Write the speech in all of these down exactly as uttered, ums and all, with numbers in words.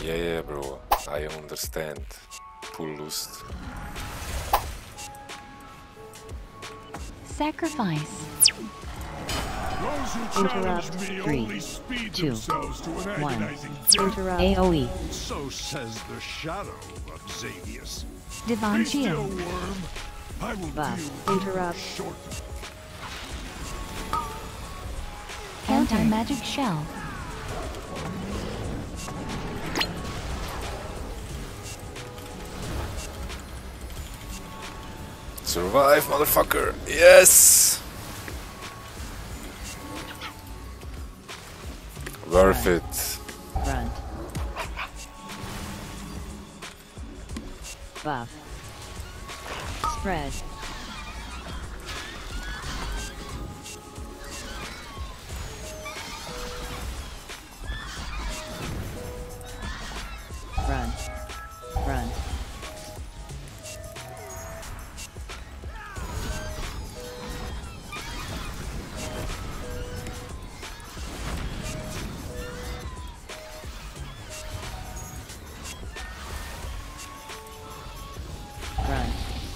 Yeah, yeah, bro. I understand. Pull loose. Sacrifice. Interrupt. Three, two, one. Interrupt. A O E. So says the shadow of Xavius. Divine Be still, Shield. worm. I will Buff. deal with Interrupt. you shortly. Anti-magic shell. Survive, motherfucker! Yes! Worth it. Run. Buff. Spread. Run. Run. Run.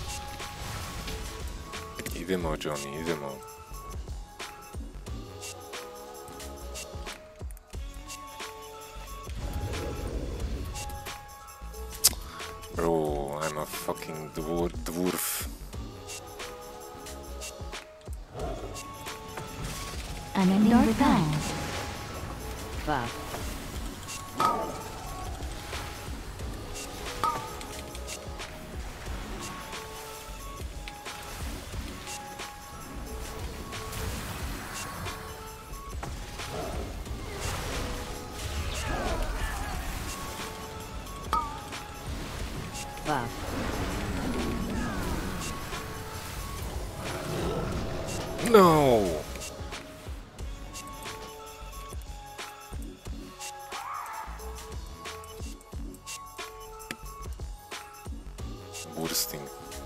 Idemo, Johnny, idemo. Bro, I'm a fucking dwar dwarf. An enemy repelled. Buff. Buff. No! Bursting.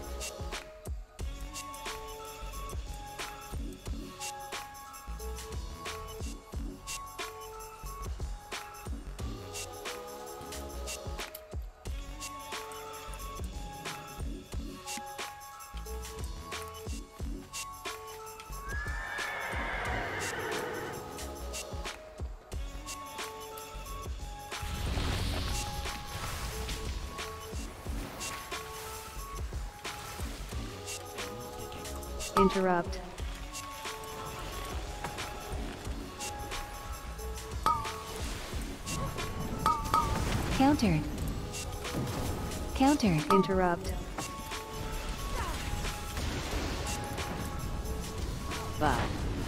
Interrupt. Countered. Countered. Interrupt. Buff.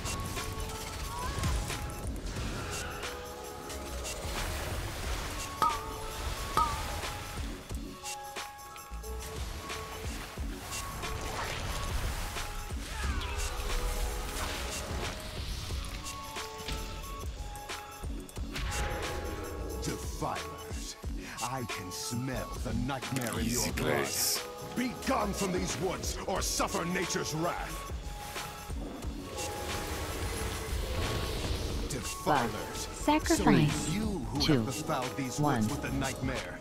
Defilers, I can smell the nightmare in Easy your blood. place. Be gone from these woods, or suffer nature's wrath. Defilers, Sacrifice. so it's you who Two. have befouled these One. woods with the nightmare.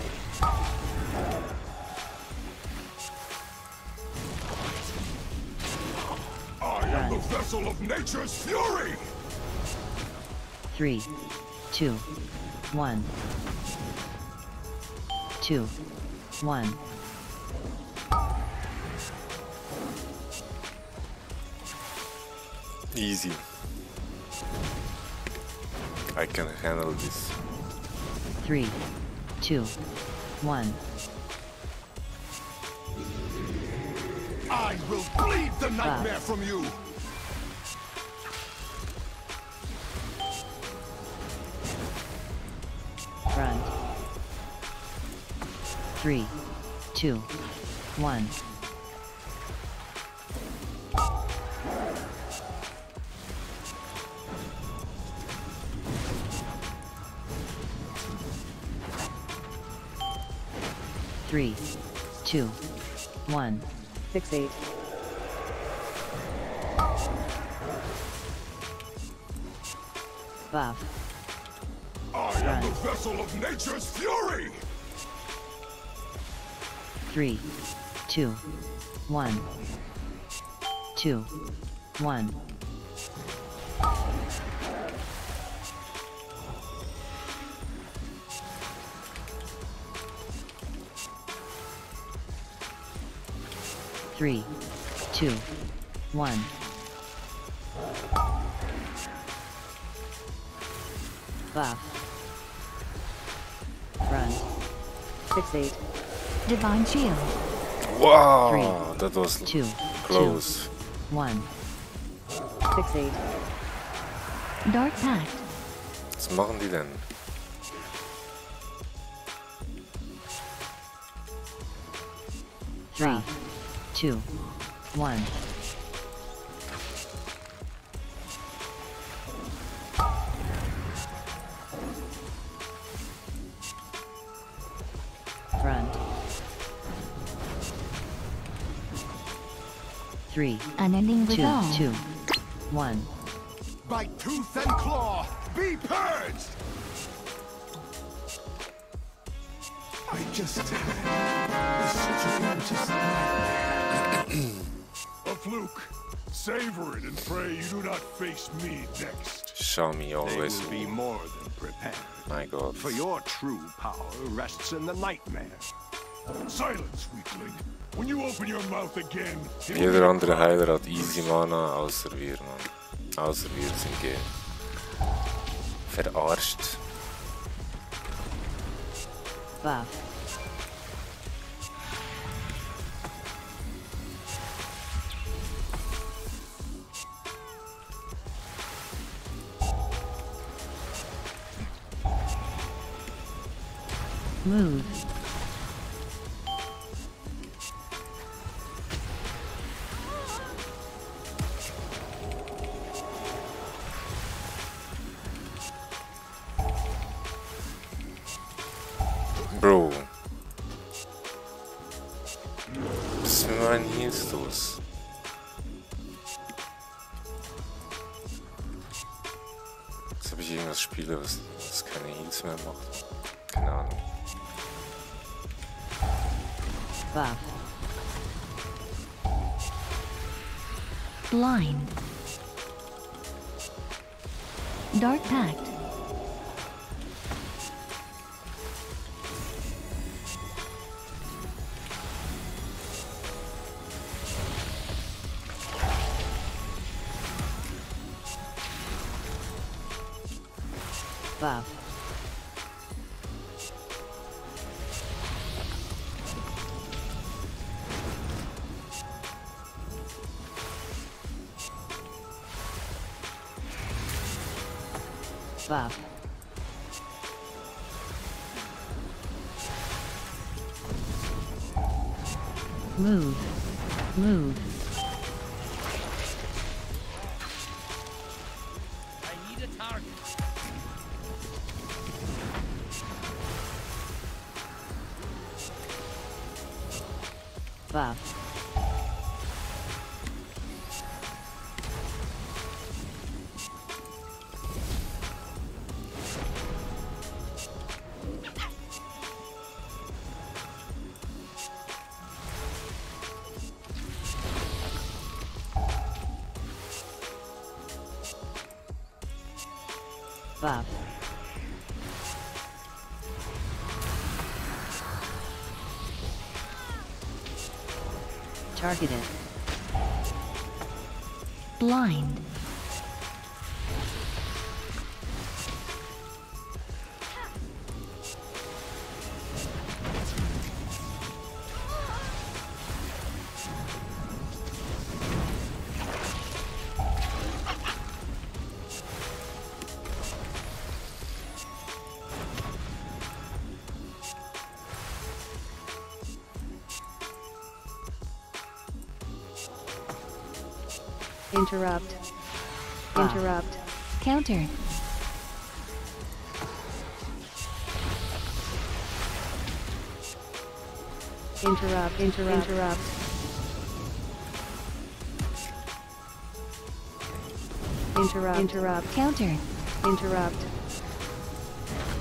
I am the vessel of nature's fury! Three, two, one. Two, one. Easy. I can handle this. Three, two, one. I will bleed the nightmare from you! Run. Three, two, one. Three, two, one. Fixate. Buff. I am the vessel of nature's fury! Three, two, one, two, one. Three, two, one. Buff. Run. six eight. Divine Shield. Wow, Three, that was two, close. two, one. six eight. Dark Pact. Was machen die denn? Three, two, one. Front. Three, Unending two, Resolve. two, one. By tooth and claw, be purged! I just had such a gorgeous nightmare. A fluke. Savor it and pray you do not face me next. Show me They always. will be more than prepared. My god. For your true power rests in the nightmare. Silence, weakling. When you open your mouth again, it will Jeder be a andere cry. Heiler hat easy Mana, außer wir, man. Außer wir sind ge... verarscht. Buff. Move. Bro. Was ist mit meinen Heals los? Jetzt habe ich irgendwas spiele, was, was keine Heals mehr macht. Keine Ahnung. Buff. Blind. Dark Pact. Buff. Buff. Move. Move. I need a target. Buff. Buff. Targeted. Blind. Interrupt. Ah. Interrupt. Counter. Interrupt. Interrupt. Interrupt. Interrupt. Interrupt. Counter. Interrupt.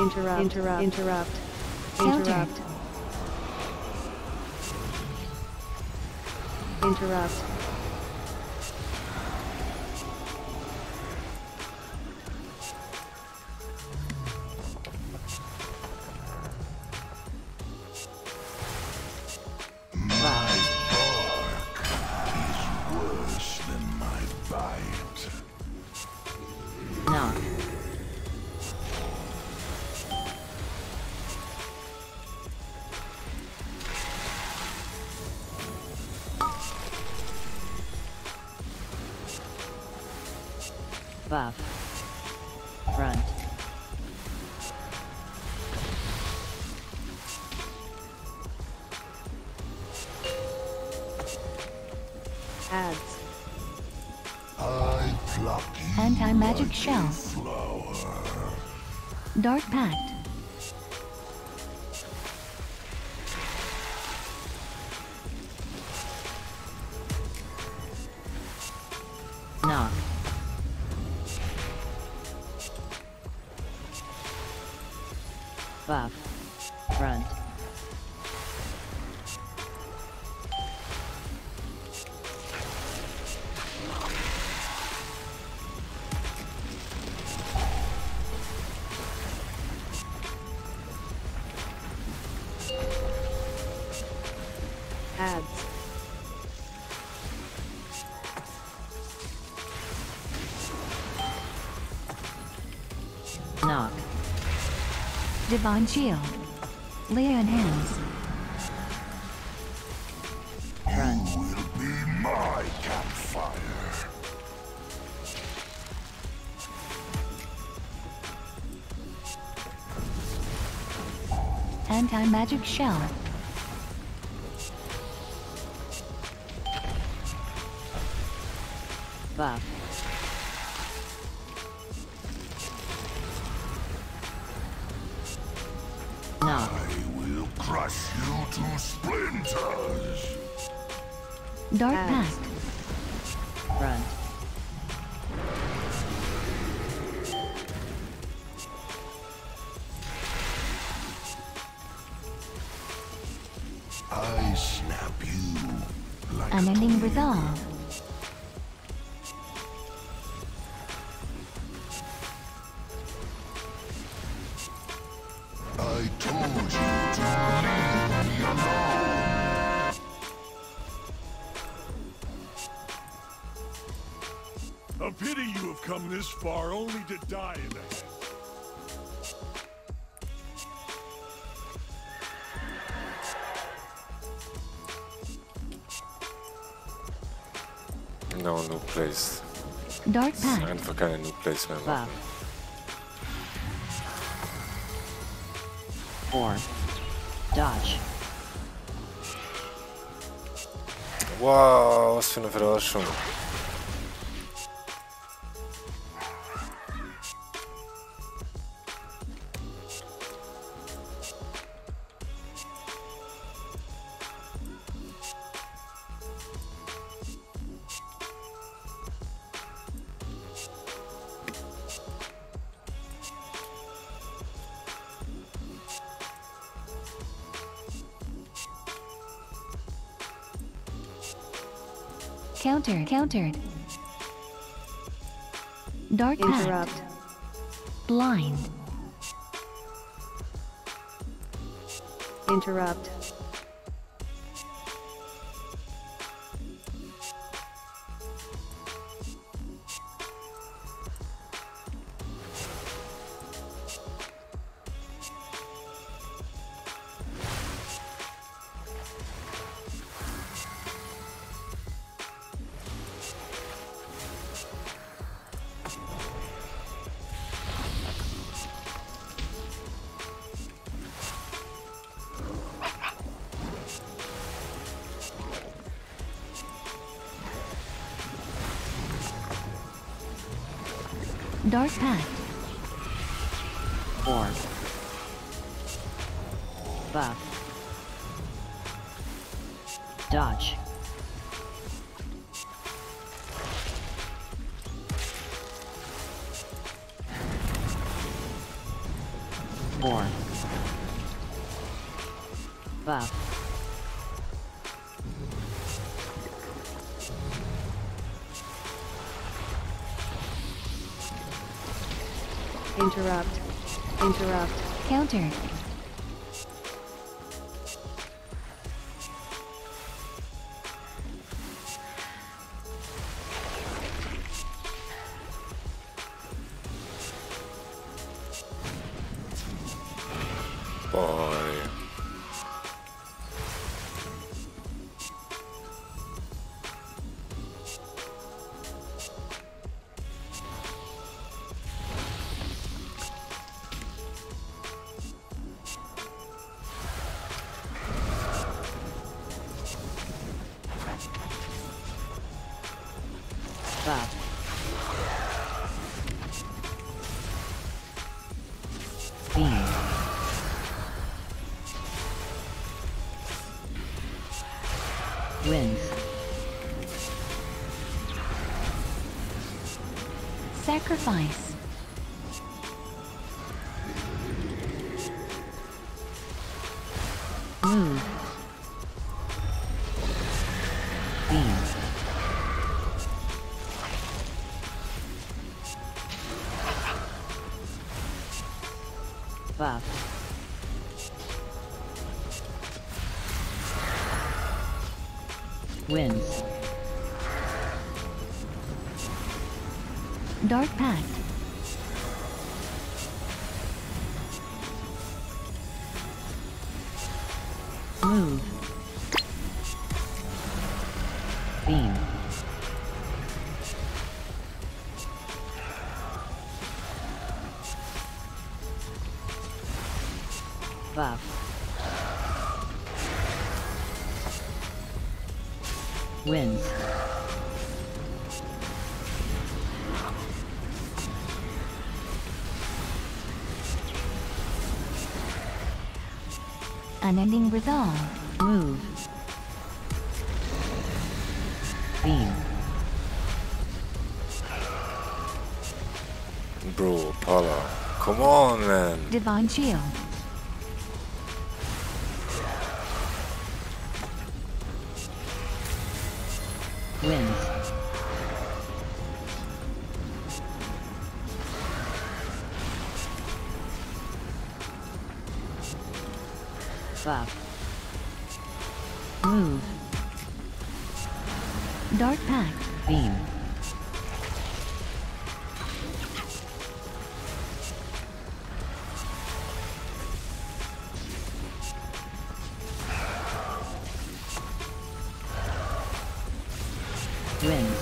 Interrupt. Interrupt. Interrupt. Counter. Interrupt. Interrupt. Worse than my bite. Knock. Buff. Front. Ads. I pluck you Anti-magic like shell. a flower. Dark Pact. Knock. Buff. Front. Ads. Knock. Divine Shield. Lay on hands. Front. You will be my campfire. Anti-magic shell. Buff. Knock. I will crush you to splinters. Dark Ads. Pact. Front. I snap you like Unending a Resolve. I told you to leave me alone. A pity you have come this far only to die in the head. No, new place. Dark Es ist Pact. einfach keine new place mehr Buff. machen. Four. Dodge. Wow, was für eine Verarschung. Countered. Countered. Dark Pact. Interrupt. Blind. Interrupt. Dark Pact. Four. Buff. Dodge. four. Buff. Interrupt. Interrupt. Countered. Boy. Buff. Beam. Wins. Sacrifice. Move. Beam. Buff. Wins. Dark Pact. Move. Beam. Buff. Wins. Unending resolve. Move. Beam. Bro, Pala. Come on, man. Divine shield. Wins. Buff. Move. Dark Pact. Beam. Wins.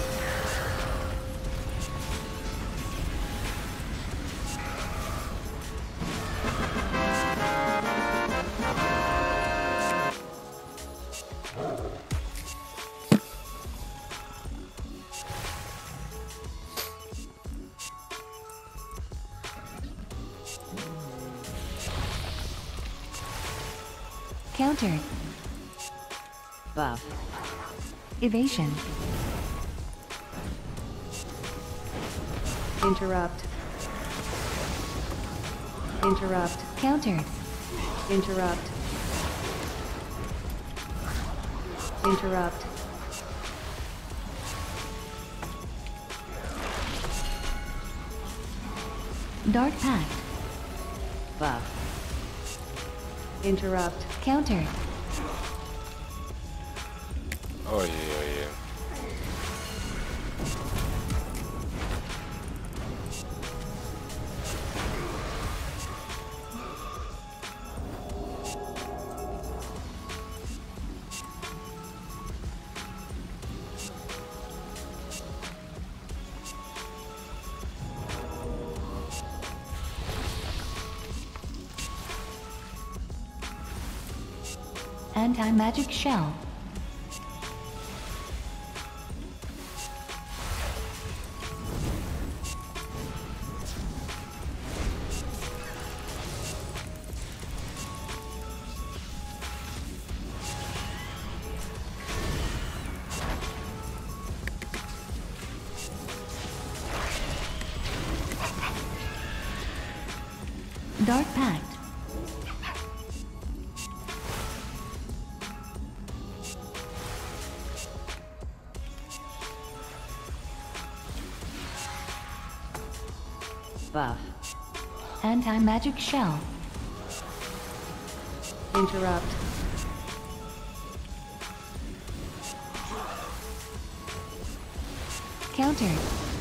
Countered. Buff. Evasion. Interrupt. Interrupt. Countered. Interrupt. Interrupt. Dark Pact. Buff. Interrupt. Countered. Oh, yeah, oh, yeah. Anti-magic shell. Dark Pact. Buff. Anti-magic shell. Interrupt. Counter.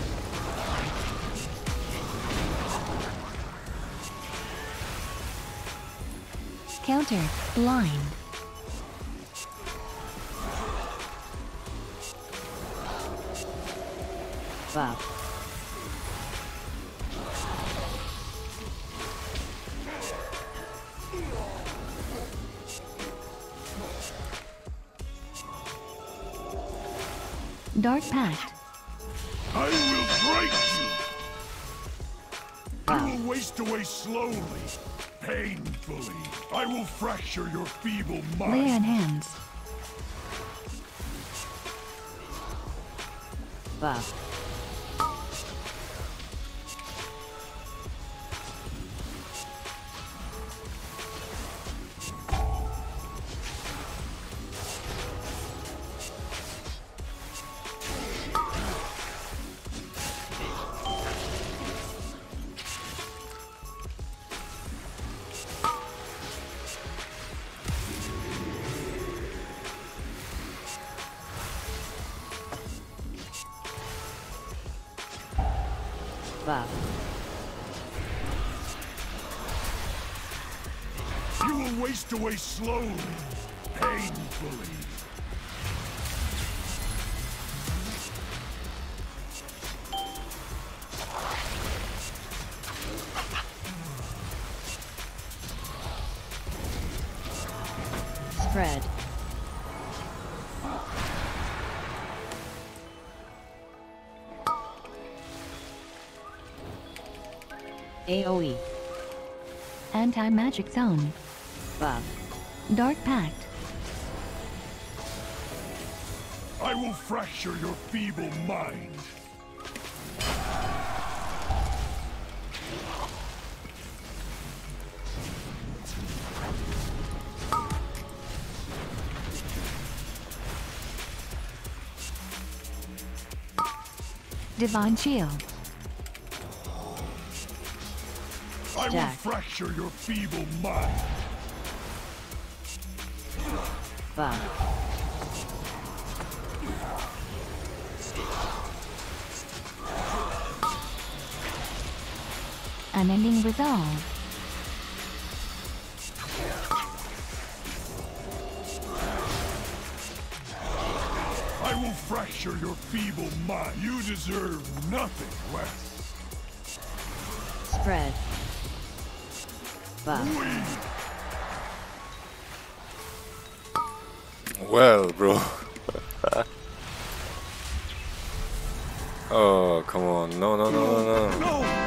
Counter. Blind. Buff. Dark Pact. I will break you! Wow. You will waste away slowly, painfully. I will fracture your feeble mind. Lay on hands. Buff. Buff. You will waste away slowly, painfully. Spread. AoE. Anti-magic zone. Buff. Dark Pact. I will fracture your feeble mind. Divine Shield. I will Jack. fracture your feeble mind. Buff. Unending Resolve. I will fracture your feeble mind. You deserve nothing less. Spread. Buff. Well, bro. Oh, come on. No, no, no, no, no. No!